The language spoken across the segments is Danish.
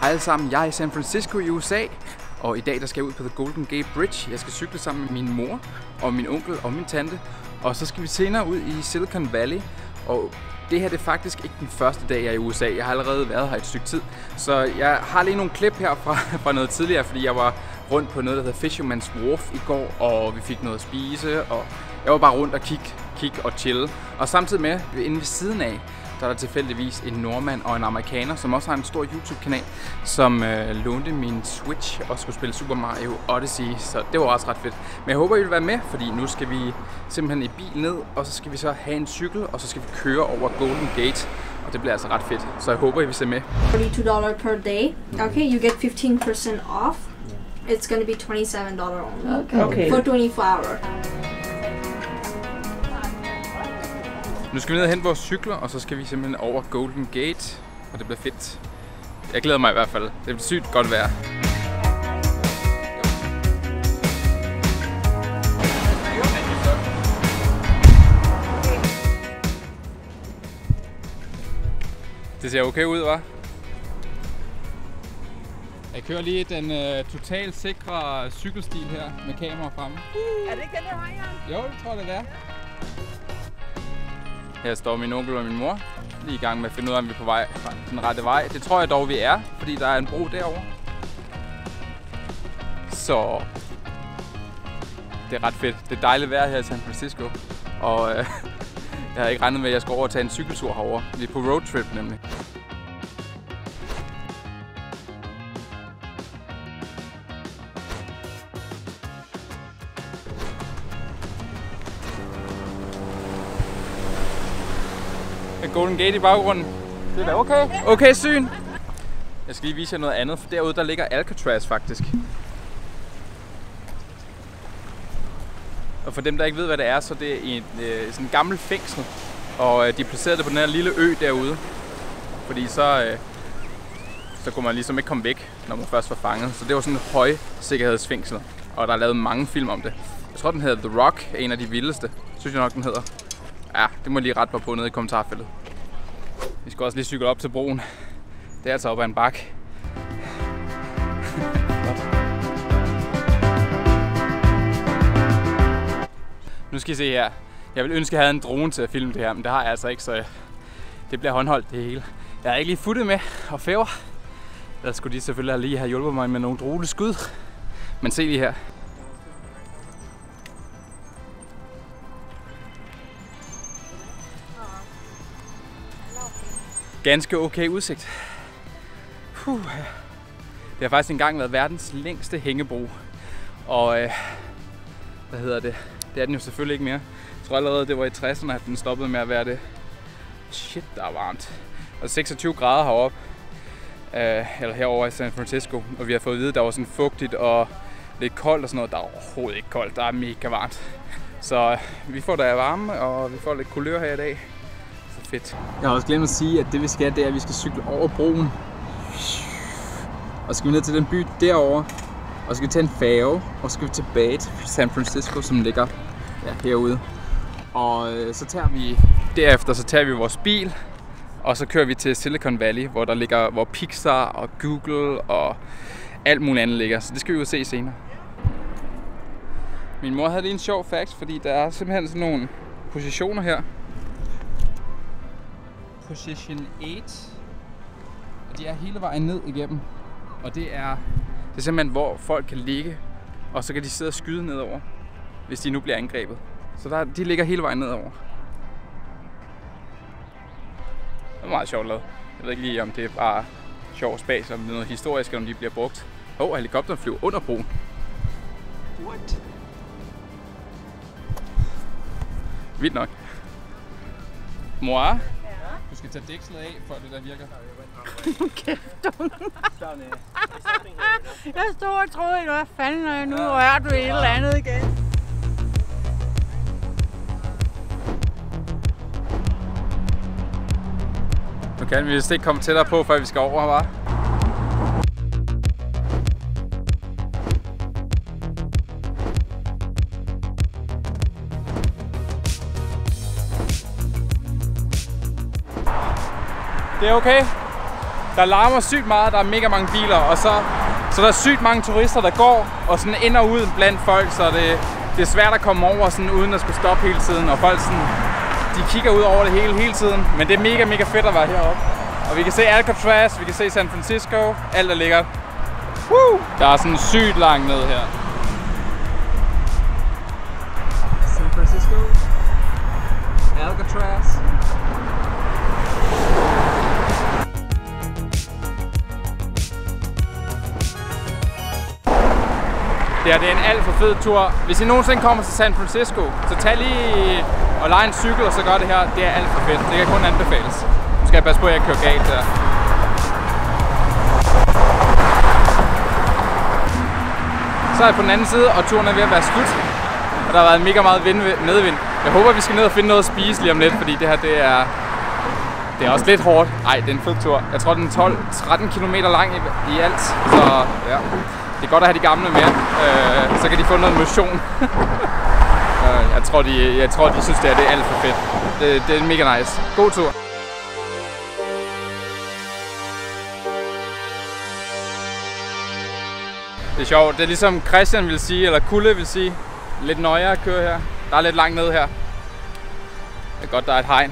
Hej alle sammen, jeg er i San Francisco i USA, og i dag der skal jeg ud på The Golden Gate Bridge. Jeg skal cykle sammen med min mor og min onkel og min tante, og så skal vi senere ud i Silicon Valley. Og det her det er faktisk ikke den første dag, jeg er i USA. Jeg har allerede været her et stykke tid, så jeg har lige nogle klip her fra noget tidligere, fordi jeg var rundt på noget, der hedder Fisherman's Wharf i går, og vi fik noget at spise, og jeg var bare rundt og kigge og chille. Og samtidig med, inde ved siden af, der er der tilfældigvis en nordmand og en amerikaner, som også har en stor YouTube-kanal, som lånte min Switch og skulle spille Super Mario Odyssey, så det var også ret fedt. Men jeg håber, I vil være med, fordi nu skal vi simpelthen i bil ned, og så skal vi så have en cykel, og så skal vi køre over Golden Gate, og det bliver altså ret fedt. Så jeg håber, I vil se med. $42 per day. Okay, you get 15% off. It's gonna be $27 only. Okay. For 24 hours. Nu skal vi ned og hente vores cykler, og så skal vi simpelthen over Golden Gate, og det bliver fedt. Jeg glæder mig i hvert fald. Det bliver sygt godt vejr. Det ser okay ud, hva'? Jeg kører lige den totalt sikre cykelstil her med kamera fremme. Er det ikke den her vej, Jan? Jo, det tror jeg, det er. Her står min onkel og min mor lige i gang med at finde ud af, om vi er på vej den rette vej. Det tror jeg dog, vi er, fordi der er en bro derovre. Så det er ret fedt. Det er dejligt vejr her i San Francisco. Og jeg havde ikke regnet med, at jeg skulle over og tage en cykeltur herovre. Vi er på roadtrip nemlig. Golden Gate i baggrunden. Det er da okay. Okay syn. Jeg skal lige vise jer noget andet, for derude der ligger Alcatraz faktisk. Og for dem der ikke ved hvad det er, så det er sådan en gammel fængsel. Og de placerede det på den her lille ø derude. Fordi så kunne man ligesom ikke komme væk, når man først var fanget. Så det var sådan en højsikkerhedsfængsel. Og der er lavet mange film om det. Jeg tror den hedder The Rock, en af de vildeste. Synes jeg nok den hedder. Ja, det må jeg lige rette mig på nede i kommentarfeltet. Vi skal også lige cykle op til broen. Det er altså op ad en bakke. Nu skal I se her. Jeg ville ønske, at jeg havde en drone til at filme det her, men det har jeg altså ikke, så det bliver håndholdt det hele. Jeg har ikke lige futtet med og fæver. Ellers skulle de selvfølgelig lige have hjulpet mig med nogle droneskud. Men se lige her. Ganske okay udsigt. Det har faktisk engang været verdens længste hængebro. Og hvad hedder det? Det er den jo selvfølgelig ikke mere. Jeg tror allerede det var i 60'erne, at den stoppede med at være det. Shit, der er varmt. Og 26 grader heroppe. Eller herovre i San Francisco. Og vi har fået at vide, at der var sådan fugtigt og lidt koldt og sådan noget. Der er overhovedet ikke koldt, der er mega varmt. Så vi får da varme, og vi får lidt kulør her i dag. Fedt. Jeg har også glemt at sige, at det vi skal, det er, at vi skal cykle over broen. Og så skal vi ned til den by derovre. Og så skal vi tage en færge. Og så skal vi tilbage til San Francisco, som ligger herude. Og så tager vi derefter så tager vi vores bil. Og så kører vi til Silicon Valley, hvor der ligger hvor Pixar og Google og alt muligt andet ligger. Så det skal vi jo se senere. Min mor havde lige en sjov fact, fordi der er simpelthen sådan nogle positioner her. Position 8, og de er hele vejen ned igennem, og det er simpelthen hvor folk kan ligge, og så kan de sidde og skyde nedover, hvis de nu bliver angrebet. Så de ligger hele vejen nedover. Det er meget sjovt lavet. Jeg ved ikke lige om det er bare sjov spas, om det er noget historisk, eller om de bliver brugt. Helikopteren flyver under broen. What? Vildt nok. Mor? Du skal tage dækslet af, for det der virker. Jeg stod og troede, hvad fanden er nu rører du et eller andet igen. Nu kan vi vist ikke komme tættere på, før vi skal over her, hva'? Det er okay. Der larmer sygt meget, der er mega mange biler, og så der er sygt mange turister, der går og sådan ind og ud blandt folk, så det er svært at komme over sådan, uden at skulle stoppe hele tiden, og folk sådan, de kigger ud over det hele tiden, men det er mega, mega fedt at være heroppe. Og vi kan se Alcatraz, vi kan se San Francisco, alt er lækkert. Woo! Der er sådan sygt langt ned her. San Francisco, Alcatraz. Det er en alt for fed tur. Hvis I nogensinde kommer til San Francisco, så tag lige og lege en cykel og så gør det her. Det er alt for fedt. Det kan kun anbefales. Nu skal jeg passe på, at jeg kører galt der. Så er jeg på den anden side, og turen er ved at være slut. Og der har været mega meget medvind. Jeg håber, vi skal ned og finde noget at spise lige om lidt, fordi det her det er også lidt hårdt. Ej, det er en fed tur. Jeg tror, den er 12-13 km lang i alt. Så ja. Det er godt at have de gamle med, så kan de få noget motion. jeg tror, de synes, det er alt for fedt. Det er mega nice. God tur. Det er sjovt. Det er ligesom Christian vil sige, eller Kulle vil sige. Lidt nøjere at køre her. Der er lidt langt ned her. Det er godt, der er et hegn.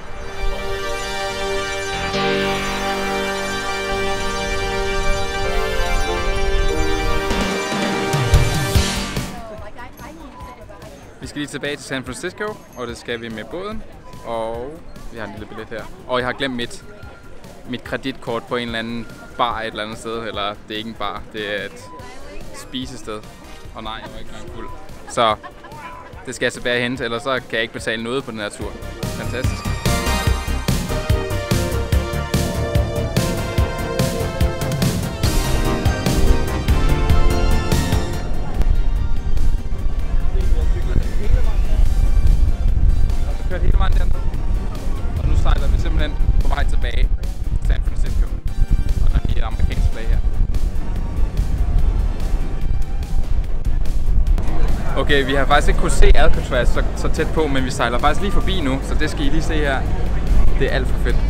Vi skal lige tilbage til San Francisco, og det skal vi med båden, og vi har en lille billet her. Og jeg har glemt mit kreditkort på en eller anden bar et eller andet sted, eller det er ikke en bar, det er et spisested. Og nej, jeg var ikke engang fuld. Så det skal jeg tilbage og hente, ellers så kan jeg ikke betale noget på den her tur. Fantastisk. Hele vejen dernede. Og nu sejler vi simpelthen på vej tilbage til San Francisco. Og der er et amerikansk flag her. Okay, vi har faktisk ikke kunne se Alcatraz så tæt på, men vi sejler faktisk lige forbi nu, så det skal I lige se her. Det er alt for fedt.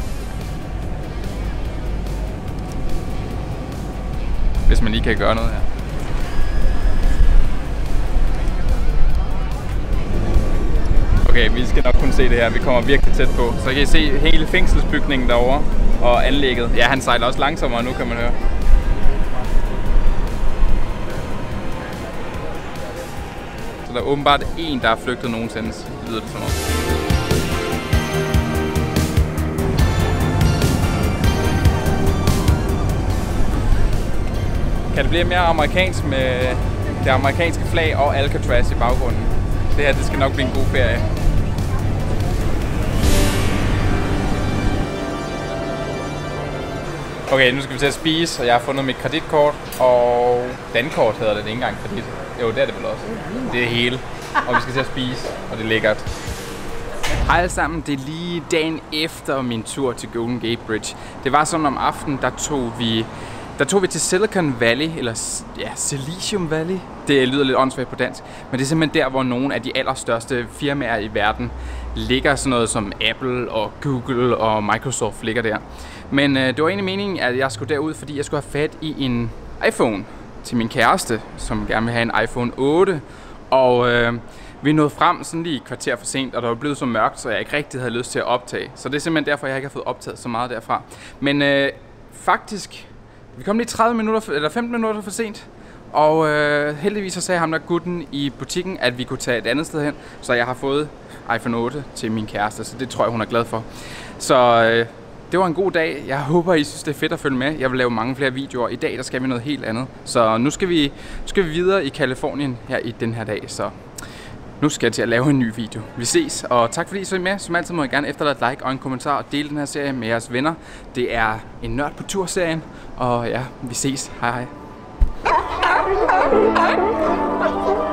Hvis man lige kan gøre noget her. Okay, vi skal nok kunne se det her. Vi kommer virkelig tæt på. Så kan I se hele fængselsbygningen derovre og anlægget. Ja, han sejler også langsommere nu, kan man høre. Så der er åbenbart en, der har flygtet nogensinde, lyder det som om. Kan det blive mere amerikansk med det amerikanske flag og Alcatraz i baggrunden? Det her, det skal nok blive en god ferie. Okay, nu skal vi til at spise, og jeg har fundet mit kreditkort, og dankort hedder det ikke engang kredit. Jo, det er det vel også. Det er hele. Og vi skal til at spise, og det er lækkert. Hej alle sammen, det er lige dagen efter min tur til Golden Gate Bridge. Det var sådan om aftenen, der tog vi til Silicon Valley, eller ja, Silicium Valley. Det lyder lidt åndssvagt på dansk, men det er simpelthen der, hvor nogle af de allerstørste firmaer i verden ligger, sådan noget som Apple og Google og Microsoft ligger der. Men det var egentlig meningen, at jeg skulle derud, fordi jeg skulle have fat i en iPhone til min kæreste, som gerne vil have en iPhone 8. Og vi nåede frem sådan lige et kvarter for sent, og der var blevet så mørkt, så jeg ikke rigtig havde lyst til at optage. Så det er simpelthen derfor, jeg ikke har fået optaget så meget derfra. Men faktisk, vi kom lige 30 minutter, eller 15 minutter for sent. Og heldigvis så sagde ham der gutten i butikken, at vi kunne tage et andet sted hen. Så jeg har fået iPhone 8 til min kæreste, så det tror jeg, hun er glad for. Så det var en god dag. Jeg håber, I synes, det er fedt at følge med. Jeg vil lave mange flere videoer. I dag der skal vi noget helt andet. Så nu skal vi videre i Californien her i den her dag. Så nu skal jeg til at lave en ny video. Vi ses, og tak fordi I så med. Som altid må I gerne efterlade et like og en kommentar og dele den her serie med jeres venner. Det er en nørd på tur-serien. Og ja, vi ses. Hej hej.